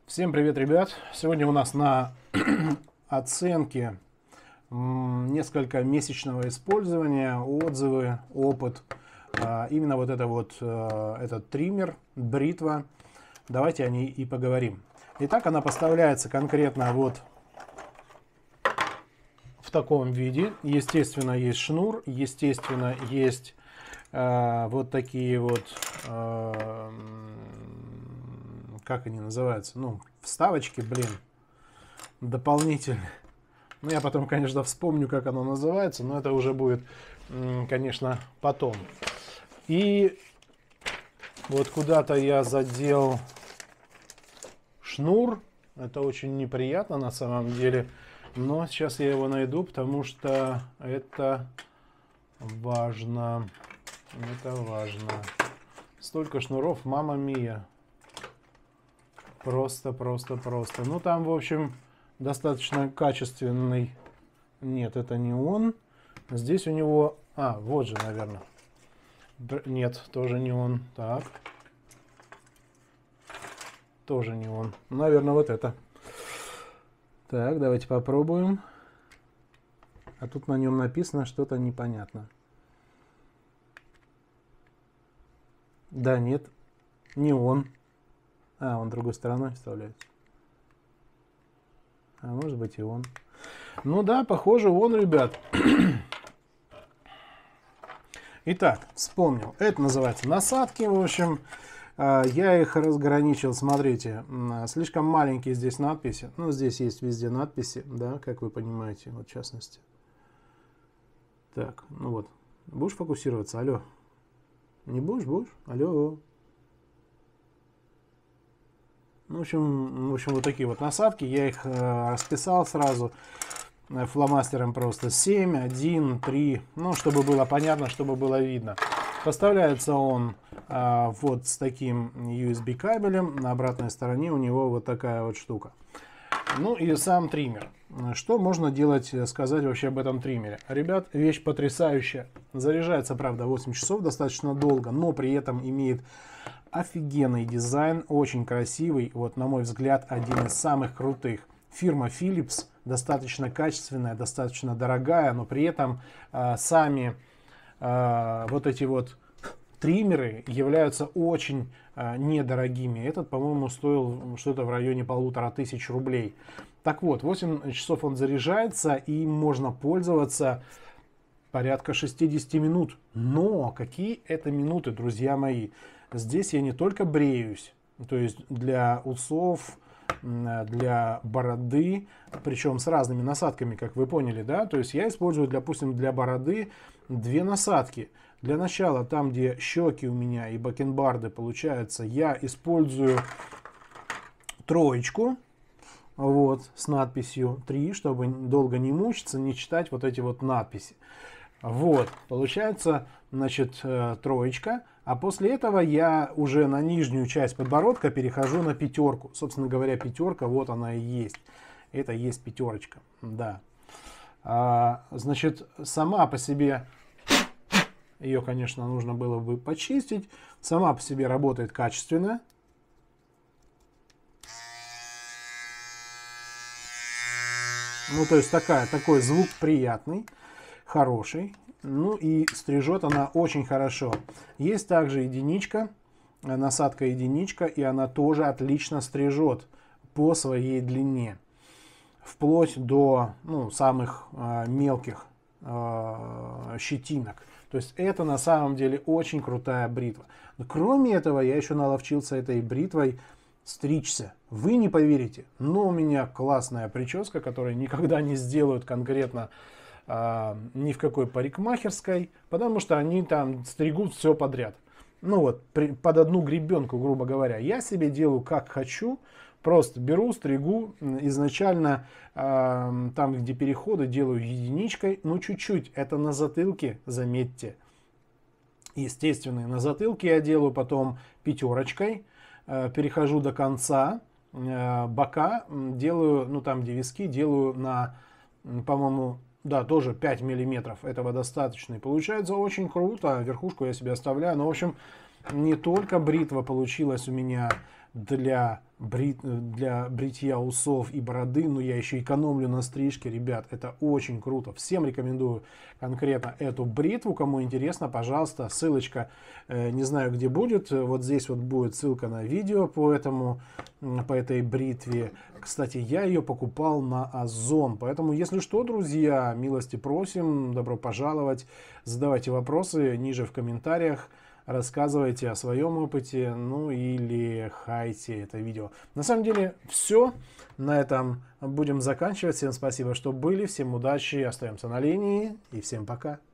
Всем привет, ребят! Сегодня у нас на оценке несколько месячного использования, отзывы, опыт. Именно вот это вот этот триммер, бритва. Давайте о ней и поговорим. Итак, она поставляется конкретно вот в таком виде. Естественно, есть шнур, естественно, есть вот такие вот, как они называются, ну, вставочки, блин, дополнительные. Ну, я потом, конечно, вспомню, как оно называется, но это уже будет, конечно, потом. И вот куда-то я задел шнур. Это очень неприятно на самом деле. Но сейчас я его найду, потому что это важно. Это важно. Столько шнуров, мамма мия. Просто. Ну, там, в общем, достаточно качественный. Нет, это не он. Здесь у него... вот же, наверное. Нет, тоже не он. Так. Тоже не он. Наверное, вот это. Так, давайте попробуем. А тут на нем написано что-то непонятно. Да, нет. Не он. Он другой стороной вставляется. Может быть и он. Ну да, похоже, он, ребят. Итак, вспомнил. Это называется насадки. В общем, я их разграничил. Смотрите, слишком маленькие здесь надписи. Ну, здесь есть везде надписи, да, как вы понимаете, вот в частности. Так, ну вот. Будешь фокусироваться? Алло. Не будешь? Будешь? Алло. В общем, вот такие вот насадки. Я их расписал сразу фломастером просто 7, 1, 3. Ну, чтобы было понятно, чтобы было видно. Поставляется он вот с таким USB кабелем. На обратной стороне у него вот такая вот штука. Ну и сам триммер. Что можно делать, сказать вообще об этом триммере? Ребят, вещь потрясающая. Заряжается, правда, 8 часов, достаточно долго, но при этом имеет офигенный дизайн, очень красивый. Вот, на мой взгляд, один из самых крутых. Фирма Philips, достаточно качественная, достаточно дорогая, но при этом сами вот эти вот триммеры являются очень недорогими. Этот, по-моему, стоил что-то в районе 1500 рублей. Так вот, 8 часов он заряжается, и можно пользоваться порядка 60 минут. Но какие это минуты, друзья мои? Здесь я не только бреюсь, то есть для усов, для бороды, причем с разными насадками, как вы поняли, да? То есть я использую, допустим, для бороды 2 насадки. Для начала, там, где щеки у меня и бакенбарды получается, я использую троечку, вот, с надписью 3, чтобы долго не мучиться, не читать вот эти вот надписи. Вот, получается, значит, троечка. А после этого я уже на нижнюю часть подбородка перехожу на пятерку. Собственно говоря, пятерка, вот она и есть. Это есть пятерочка, да. Значит, сама по себе, ее, конечно, нужно было бы почистить. Сама по себе работает качественно. Ну, то есть такой звук приятный, хороший. Ну и стрижет она очень хорошо. Есть также единичка, насадка единичка, и она тоже отлично стрижет по своей длине. Вплоть до самых мелких щетинок. То есть это на самом деле очень крутая бритва. Но кроме этого, я еще наловчился этой бритвой стричься. Вы не поверите, но у меня классная прическа, которую никогда не сделают конкретно ни в какой парикмахерской, потому что они там стригут все подряд. Ну вот, под одну гребенку, грубо говоря. Я себе делаю как хочу, просто беру, стригу. Изначально там, где переходы, делаю единичкой, ну чуть-чуть. Это на затылке, заметьте. Естественно, на затылке я делаю потом пятерочкой. Перехожу до конца. Бока делаю, ну там, где виски, делаю на, по-моему, да, тоже 5 миллиметров. Этого достаточно. И получается очень круто. Верхушку я себе оставляю. Но, в общем, не только бритва получилась у меня для бритья усов и бороды, но я еще экономлю на стрижке, ребят, это очень круто. Всем рекомендую конкретно эту бритву, кому интересно, пожалуйста, ссылочка, не знаю где будет, вот здесь вот будет ссылка на видео по этой бритве. Кстати, я ее покупал на Озон, поэтому, если что, друзья, милости просим, добро пожаловать, задавайте вопросы ниже в комментариях. Рассказывайте о своем опыте, ну или хайте это видео. На самом деле все. На этом будем заканчивать. Всем спасибо, что были. Всем удачи. Остаемся на линии. И всем пока.